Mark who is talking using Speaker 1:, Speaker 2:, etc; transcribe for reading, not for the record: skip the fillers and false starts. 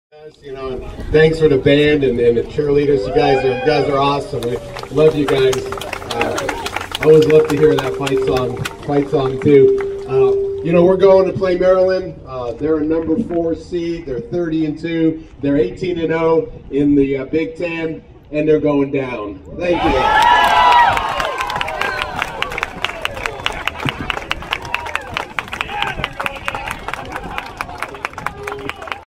Speaker 1: You know, and thanks for the band and the cheerleaders. You guys are awesome. We love you guys. I always love to hear that fight song too. You know, we're going to play Maryland. They're a number 4 seed. They're 30-2. They're 18-0 in the Big Ten, and they're going down. Thank you.